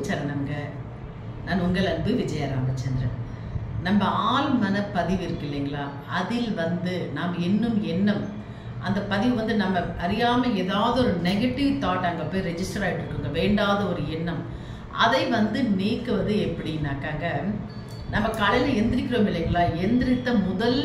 சரணங்க. நான் உங்கள் அன்பு விஜய ராமச்சந்திரன். நம்ம ஆள் மன பதிவு இருக்கு இல்லைங்களா, அதில் நாம் என்னும் எண்ணம், அந்த பதிவு நம்ம அறியாம ஏதாவது ஒரு நெகட்டிவ் தாட் அங்கே போய் ரெஜிஸ்டர் ஆகிட்டு இருக்குங்க, வேண்டாத ஒரு எண்ணம். அதை நீக்குவது எப்படின்னாக்காங்க, நம்ம காலையில் எந்திரிக்கிறோம் இல்லைங்களா, எந்திரித்த முதல்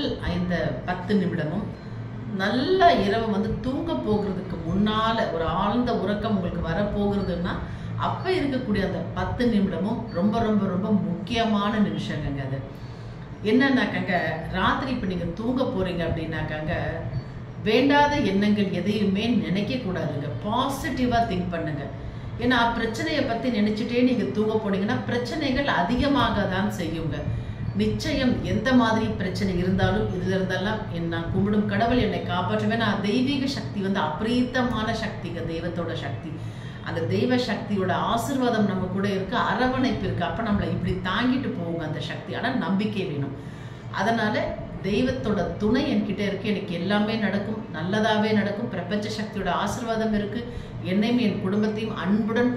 10 நிமிடமும் நல்ல இரவு தூங்க போகிறதுக்கு முன்னால ஒரு ஆழ்ந்த உறக்கம் உங்களுக்கு வரப்போகிறதுன்னா அப்ப இருக்கக்கூடிய அந்த 10 நிமிடமும் ரொம்ப ரொம்ப ரொம்ப முக்கியமான நிமிஷங்க. அது என்னன்னாக்காங்க, ராத்திரி இப்ப நீங்க தூங்க போறீங்க அப்படின்னாக்காங்க, வேண்டாத எண்ணங்கள் எதையுமே நினைக்க கூடாதுங்க. பாசிட்டிவா திங்க் பண்ணுங்க. ஏன்னா பிரச்சனையை பத்தி நினைச்சுட்டே நீங்க தூங்க போனீங்கன்னா பிரச்சனைகள் அதிகமாக தான் செய்யுங்க. நிச்சயம் எந்த மாதிரி பிரச்சனை இருந்தாலும் இதுல இருந்தெல்லாம் நான் கும்பிடும் கடவுள் என்னை காப்பாற்றுவேன். தெய்வீக சக்தி அபரீதமான சக்திங்க, தெய்வத்தோட சக்தி. அந்த தெய்வ சக்தியோட ஆசீர்வாதம் நம்ம கூட இருக்கு, அரவணைப்பு இருக்கு. அப்ப நம்மளை இப்படி தாங்கிட்டு போவோங்க அந்த சக்தி. ஆனா நம்பிக்கை வேணும். அதனால தெய்வத்தோட துணை என்கிட்ட இருக்கு, எனக்கு எல்லாமே நடக்கும், நல்லதாவே நடக்கும். பிரபஞ்ச சக்தியோட ஆசீர்வாதம் இருக்கு, என்னையும் என் குடும்பத்தையும் அன்புடன்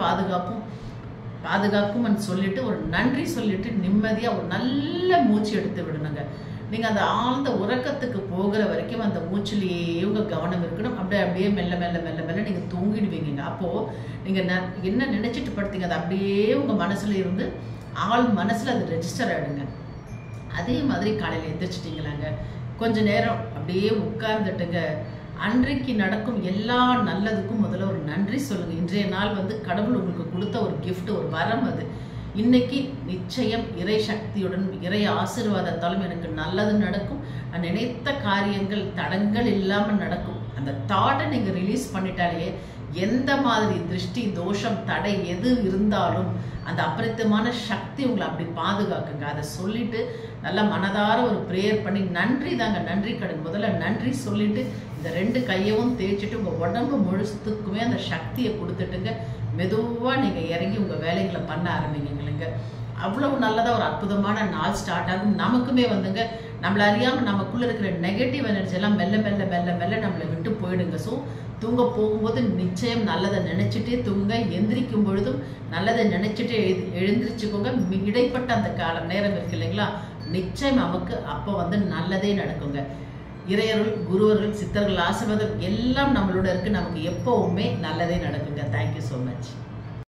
பாதுகாக்கும் சொல்லிட்டு ஒரு நன்றி சொல்லிட்டு நிம்மதியா ஒரு நல்ல மூச்சு எடுத்து விடணுங்க. நீங்க அந்த ஆழ்ந்த உறக்கத்துக்கு போகிற வரைக்கும் அந்த மூச்சிலேயே உங்க கவனம் இருக்கணும். அப்படியே மெல்ல மெல்ல மெல்ல மெல்ல நீங்க தூங்கிடுவீங்க. அப்போ நீங்க என்ன நினைச்சிட்டு படுத்தீங்க அது அப்படியே உங்க மனசுல இருந்து ஆள் மனசுல அது ரெஜிஸ்டர் ஆயிடுங்க. அதே மாதிரி காலையில எந்திரிச்சிட்டீங்களாங்க, கொஞ்ச நேரம் அப்படியே உட்கார்ந்துட்டுங்க, அன்றைக்கு நடக்கும் எல்லா நல்லதுக்கும் முதல்ல ஒரு நன்றி சொல்லுங்க. இன்றைய நாள் கடவுள் உங்களுக்கு கொடுத்த ஒரு கிஃப்ட், ஒரு வரம். அது இன்னைக்கு நிச்சயம் இறை சக்தியுடன் இறை ஆசீர்வாதத்தாலும் எனக்கு நல்லது நடக்கும், நான் நினைத்த காரியங்கள் தடங்கள் இல்லாமல் நடக்கும். அந்த தாட்டை நீங்க ரிலீஸ் பண்ணிட்டாலே எந்த மாதிரி திருஷ்டி தோஷம் தடை எது இருந்தாலும் அந்த அபரித்தமான சக்தி உங்களை அப்படி பாதுகாக்குங்க. அதை சொல்லிட்டு நல்லா மனதார ஒரு ப்ரேயர் பண்ணி நன்றி தாங்க, நன்றி கடன். முதல்ல நன்றி சொல்லிட்டு இந்த 2 கையவும் தேய்ச்சிட்டு உங்க உடம்பு முழுசுக்குமே அந்த சக்தியை கொடுத்துட்டுங்க மெதுவா நீங்க இறங்கி உங்க வேலைகளை பண்ண ஆரம்பிங்க. அவ்வளவு நல்லதா ஒரு அற்புதமான நாள் ஸ்டார்ட் ஆகும். நமக்குமே நம்மள அறியாம நமக்குள்ள இருக்கிற நெகட்டிவ் எனர்ஜி எல்லாம் மெல்ல மெல்ல மெல்ல மெல்ல நம்மளை விட்டு போயிடுங்க. ஸோ தூங்க போகும்போது நிச்சயம் நல்லதை நினைச்சிட்டே தூங்க, எந்திரிக்கும் பொழுதும் நல்லதை நினைச்சிட்டு எழுந்திரிச்சுக்கோங்க. இடைப்பட்ட அந்த காலம் நேரம் இருக்கு இல்லைங்களா, நிச்சயம் நமக்கு அப்போ நல்லதே நடக்குங்க. இறையருள், குருவர்கள், சித்தர்கள் ஆசீர்வாதம் எல்லாம் நம்மளோட இருக்கு. நமக்கு எப்பவுமே நல்லதே நடக்குங்க. Thank you so much.